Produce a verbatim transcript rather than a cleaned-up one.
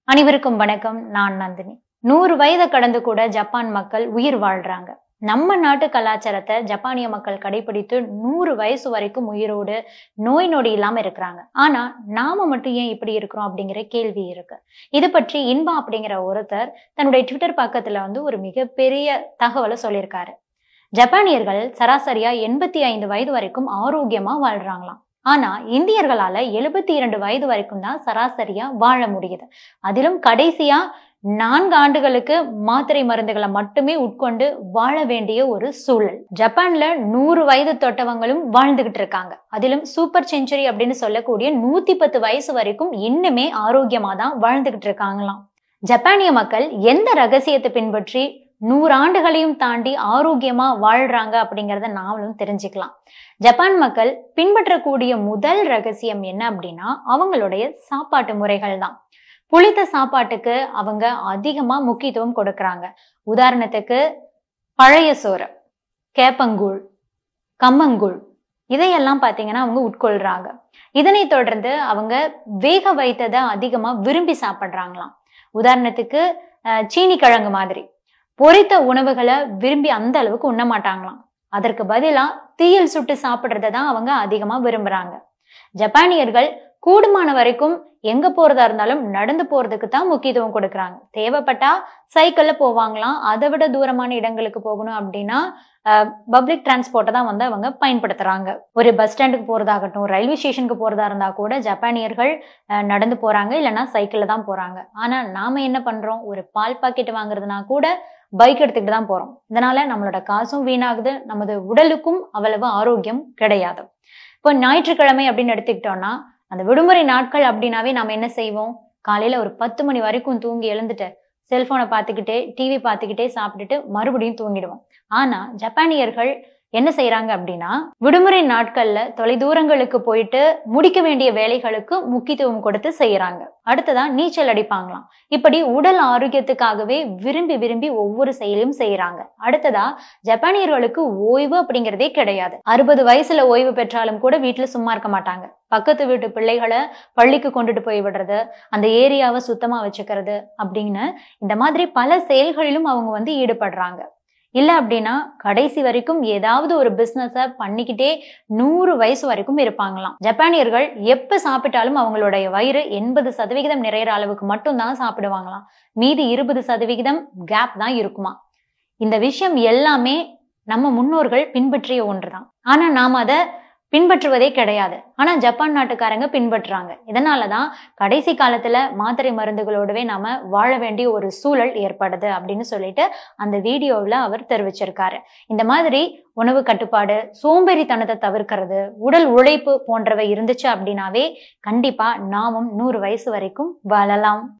அனைவருக்கும் வணக்கம். நான் நந்தினி. நூறு வயதை கடந்து கூட ஜப்பான் மக்கள் உயிர் வாழ்றாங்க. நம்ம நாட்டு கலாச்சாரத்தை ஜப்பானிய மக்கள் கடைபிடித்து நூறு வயசு வரைக்கும் உயிரோடு நோய் நொடி இல்லாம இருக்கிறாங்க. ஆனா நாம மட்டும் ஏன் இப்படி இருக்கிறோம் அப்படிங்கிற கேள்வி இருக்கு. இது பற்றி இன்பா அப்படிங்கிற ஒருத்தர் தன்னுடைய ட்விட்டர் பக்கத்துல வந்து ஒரு மிகப்பெரிய தகவலை சொல்லியிருக்காரு. ஜப்பானியர்கள் சராசரியா எண்பத்தி ஐந்து வயது வரைக்கும் ஆரோக்கியமா வாழ்றாங்களாம். ஆனா இந்தியர்களால எழுபத்தி இரண்டு வயது வரைக்கும் தான் சராசரியா வாழ முடியுது. அதிலும் கடைசியா நான்கு ஆண்டுகளுக்கு மாத்திரை மருந்துகளை மட்டுமே உட்கொண்டு வாழ வேண்டிய ஒரு சூழல். ஜப்பான்ல நூறு வயது தொட்டவங்களும் வாழ்ந்துகிட்டு இருக்காங்க. அதிலும் சூப்பர் செஞ்சுரி அப்படின்னு சொல்லக்கூடிய நூத்தி பத்து வயசு வரைக்கும் இன்னுமே ஆரோக்கியமா தான் வாழ்ந்துகிட்டு இருக்காங்களாம். ஜப்பானிய மக்கள் எந்த ரகசியத்தை பின்பற்றி நூறு ஆண்டுகளையும் தாண்டி ஆரோக்கியமா வாழ்றாங்க அப்படிங்கிறத நாமளும் தெரிஞ்சுக்கலாம். ஜப்பான் மக்கள் பின்பற்றக்கூடிய முதல் ரகசியம் என்ன அப்படின்னா அவங்களுடைய சாப்பாட்டு முறைகள் தான். புளித்த சாப்பாட்டுக்கு அவங்க அதிகமா முக்கியத்துவம் கொடுக்கறாங்க. உதாரணத்துக்கு பழைய சோறு, கேப்பங்கூழ், கம்மங்கூழ் இதையெல்லாம் பாத்தீங்கன்னா அவங்க உட்கொள்றாங்க. இதனை தொடர்ந்து அவங்க வேக வைத்ததை அதிகமா விரும்பி சாப்பிடுறாங்களாம். உதாரணத்துக்கு சீனி கிழங்கு மாதிரி பொரித்த உணவுகளை விரும்பி அந்த அளவுக்கு உண்ண மாட்டாங்களாம். அதற்கு பதிலா தீயில் சுட்டு சாப்பிடுறத தான் அவங்க அதிகமா விரும்புறாங்க. ஜப்பானியர்கள் கூடுமான வரைக்கும் எங்க போறதா இருந்தாலும் நடந்து போறதுக்கு தான் முக்கியத்துவம் கொடுக்கறாங்க. தேவைப்பட்டா சைக்கிள்ல போவாங்களாம். அதை விட தூரமான இடங்களுக்கு போகணும் அப்படின்னா பப்ளிக் டிரான்ஸ்போர்ட்டை தான் வந்து அவங்க பயன்படுத்துறாங்க. ஒரு பஸ் ஸ்டாண்டுக்கு போறதாகட்டும், ரயில்வே ஸ்டேஷனுக்கு போறதா இருந்தா கூட ஜப்பானியர்கள் நடந்து போறாங்க, இல்லைன்னா சைக்கிள்ல தான் போறாங்க. ஆனா நாம என்ன பண்றோம், ஒரு பால் பாக்கெட் வாங்குறதுனா கூட பைக் எடுத்துக்கிட்டு தான் போறோம். இதனால நம்மளோட காசும் வீணாகுது, நமது உடலுக்கும் அவ்வளவு ஆரோக்கியம் கிடையாது. இப்போ ஞாயிற்றுக்கிழமை அப்படின்னு எடுத்துக்கிட்டோம்னா அந்த விடுமுறை நாட்கள் அப்படின்னாவே நாம என்ன செய்வோம், காலையில ஒரு பத்து மணி வரைக்கும் தூங்கி எழுந்துட்டு செல்போனை பார்த்துக்கிட்டே டிவி பார்த்துக்கிட்டே சாப்பிட்டுட்டு மறுபடியும் தூங்கிடுவோம். ஆனா ஜப்பானியர்கள் என்ன செய்யறாங்க அப்படின்னா விடுமுறை நாட்கள்ல தொலைதூரங்களுக்கு போயிட்டு முடிக்க வேண்டிய வேலைகளுக்கு முக்கியத்துவம் கொடுத்து செய்யறாங்க. அடுத்ததா நீச்சல் அடிப்பாங்களாம். இப்படி உடல் ஆரோக்கியத்துக்காகவே விரும்பி விரும்பி ஒவ்வொரு செயலையும் செய்யறாங்க. அடுத்ததா ஜப்பானியர்களுக்கு ஓய்வு அப்படிங்கிறதே கிடையாது. அறுபது வயசுல ஓய்வு பெற்றாலும் கூட வீட்டுல சும்மா இருக்க மாட்டாங்க. பக்கத்து வீட்டு பிள்ளைகளை பள்ளிக்கு கொண்டுட்டு போய் விடுறது, அந்த ஏரியாவை சுத்தமா வச்சுக்கிறது அப்படின்னு இந்த மாதிரி பல செயல்களிலும் அவங்க வந்து ஈடுபடுறாங்க. இல்ல அப்படின்னா கடைசி வரைக்கும் ஏதாவது ஒரு பிசினஸ பண்ணிக்கிட்டே நூறு வயசு வரைக்கும் இருப்பாங்களாம். ஜப்பானியர்கள் எப்ப சாப்பிட்டாலும் அவங்களுடைய வயிறு எண்பது சதவிகிதம் நிறைய அளவுக்கு மட்டும் தான் சாப்பிடுவாங்களாம். மீதி இருபது சதவிகிதம் கேப் தான் இருக்குமா. இந்த விஷயம் எல்லாமே நம்ம முன்னோர்கள் பின்பற்றிய ஒன்றுதான். ஆனா நாம அதை பின்பற்றுவதே கிடையாது. ஆனா ஜப்பான் நாட்டுக்காரங்க பின்பற்றுறாங்க. இதனாலதான் கடைசி காலத்துல மாத்திரை மருந்துகளோடவே நாம வாழ வேண்டிய ஒரு சூழல் ஏற்படுது அப்படின்னு சொல்லிட்டு அந்த வீடியோவில் அவர் தெரிவிச்சிருக்காரு. இந்த மாதிரி உணவு கட்டுப்பாடு, சோம்பேறித்தனத்தை தவிர்க்கிறது, உடல் உழைப்பு போன்றவை இருந்துச்சு அப்படின்னாவே கண்டிப்பா நாமும் நூறு வயசு வரைக்கும் வாழலாம்.